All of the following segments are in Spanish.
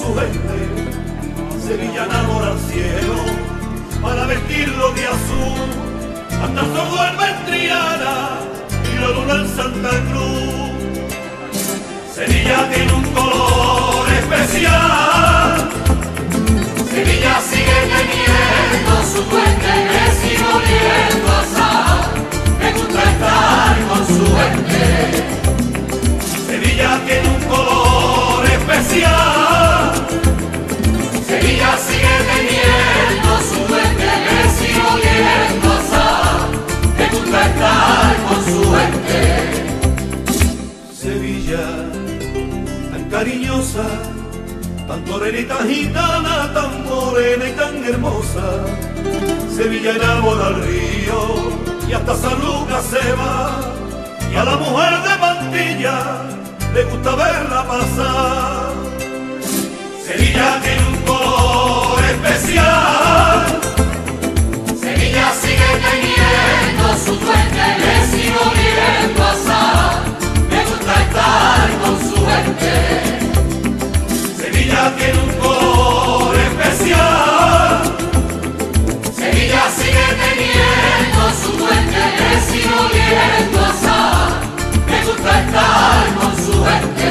su gente. Sevilla enamora al cielo para vestirlo de azul. Hasta el sol duerme en Triana y la luna en Santa Cruz. Sevilla tiene un color especial. Sevilla sigue teniendo su puente que sigue oliendo a sal. Me gusta estar con su gente. Sevilla tiene un color especial. Sevilla sigue teniendo su puente que sigue oliendo a sal. Me gusta estar con su gente. Sevilla, tan cariñosa, tan torera y tan gitana, tan morena y tan hermosa. Sevilla enamora al río y hasta San Lucas se va. Y a la mujer de Mantilla le gusta verla pasar. Sevilla tiene un color especial. Sevilla sigue teniendo su puente que sigue oliendo a sal. Me gusta estar con su gente. Sevilla tiene un color especial. Sevilla sigue teniendo su puente que sigue oliendo a sal. Me gusta estar con su gente.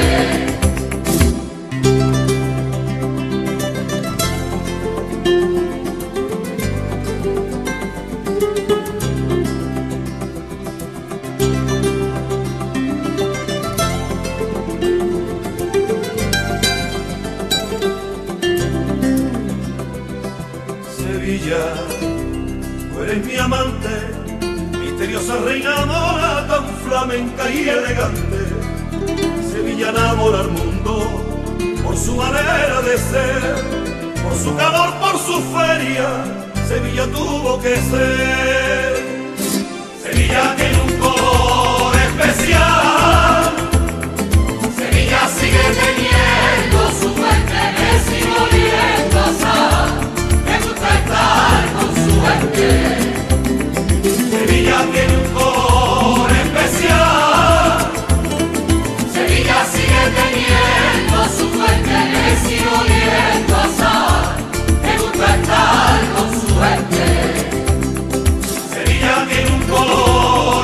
Sevilla, tú eres mi amante, misteriosa reina mora, tan flamenca y elegante. Sevilla enamora al mundo por su manera de ser, por su calor, por su feria. Sevilla tuvo que ser. Sevilla tiene un color especial. Sevilla sigue teniendo su puente que sigue oliendo a sal. Me gusta estar con su gente. Sevilla tiene un color especial. Sevilla sigue teniendo su puente que sigue oliendo a sal. Me gusta estar con su gente. Sevilla tiene un color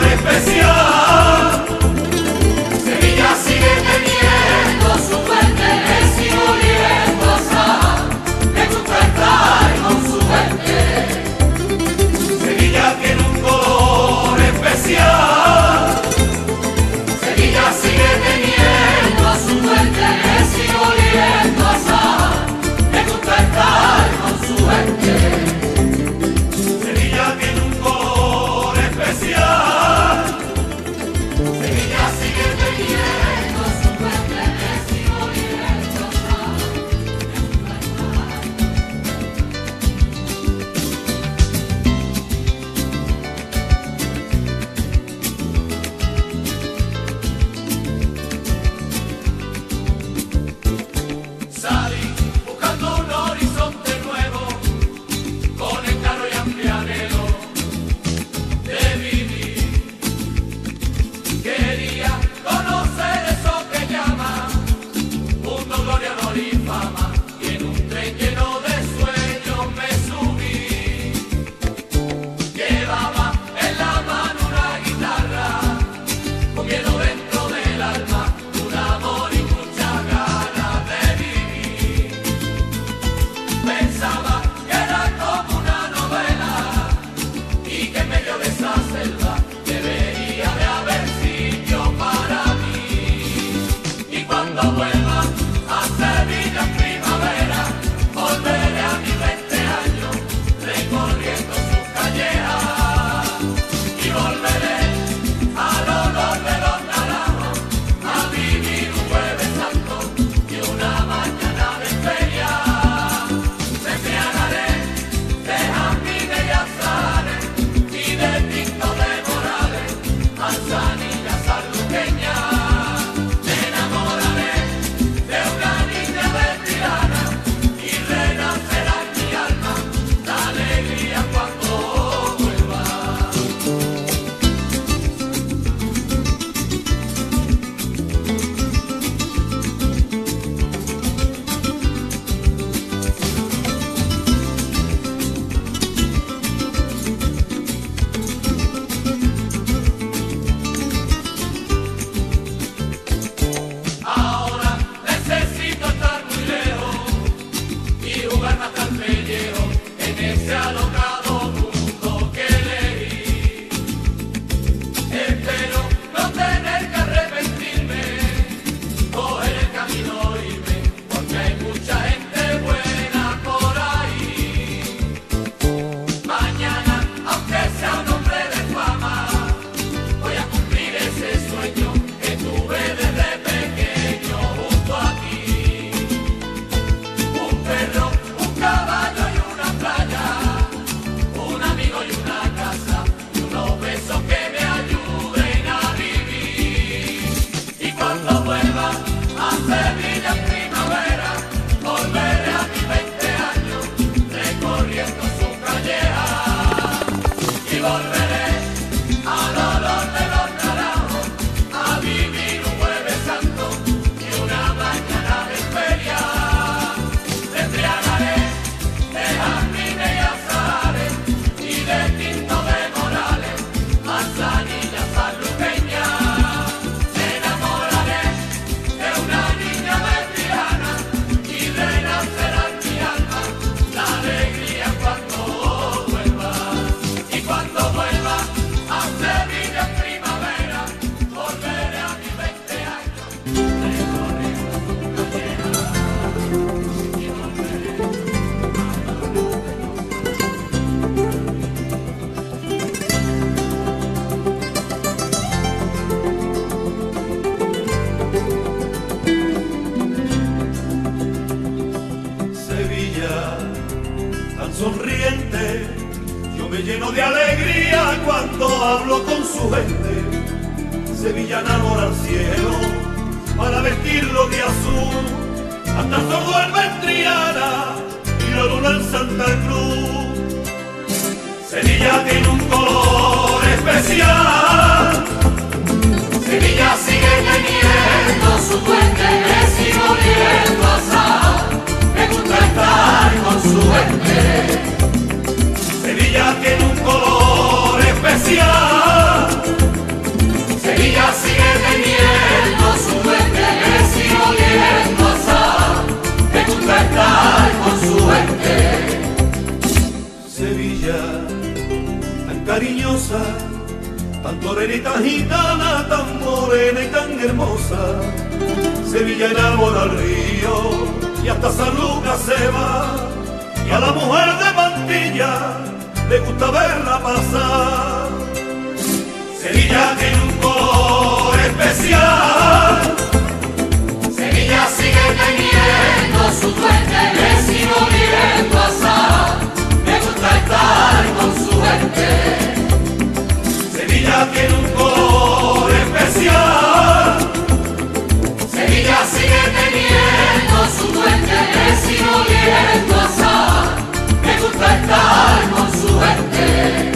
ese alocado mundo que elegí. Espero no tener que arrepentirme, coger el camino y irme, porque hay mucha gente buena por ahí. Mañana, aunque sea un hombre de fama, voy a cumplir ese sueño que tuve desde pequeño junto a ti. Un perro, un caballo y una playa, un amigo y una casa, y unos besos que me ayuden a vivir. Y cuando vuelva a Sevilla en primavera, volveré a mis 20 años, recorriendo su calleja. Y volveré al olor de los naranjos, a vivir un Jueves Santo y una mañana de feria. Me embriagaré de jardines y azahares y de tinto de Morales, manzanillas sanluqueñas. Me enamoraré de una niña berriana y renacerá en mi alma la alegría cuando vuelva. Y cuando vuelva a Sevilla en primavera, volveré a mis 20 años, recorriendo su calleja. Y volveré a Sevilla, tan sonriente, yo me lleno de alegría cuando hablo con su gente. Sevilla enamora al cielo para vestirlo de azul, hasta el sol duerme en Triana y la luna en Santa Cruz. Sevilla tiene un color especial, Sevilla sigue teniendo su puente, me sigo oliendo a sal. Me gusta estar con su gente. Sevilla tiene un color especial. Sevilla sigue teniendo su puente, me sigo oliendo a sal. Me gusta estar con su gente. Sevilla, tan cariñosa, tan torera y tan gitana, tan morena y tan hermosa. Sevilla enamora al río y hasta San Lucas se va, y a la mujer de Mantilla le gusta verla pasar. Sevilla tiene un color especial. Sevilla sigue teniendo su puente, me sigo oliendo a sal. Me gusta estar con su gente. Sevilla tiene un color especial. Sevilla sigue teniendo su puente, me sigo oliendo a sal. Me gusta estar con su gente.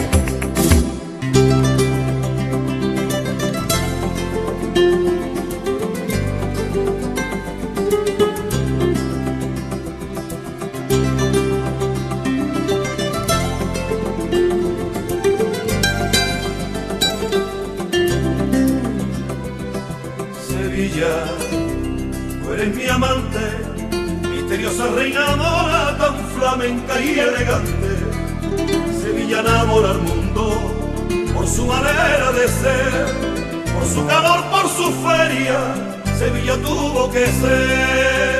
Sevilla, tú eres mi amante, misteriosa reina mora, tan flamenca y elegante. Sevilla enamora al mundo por su manera de ser, por su calor, por su feria. Sevilla tuvo que ser.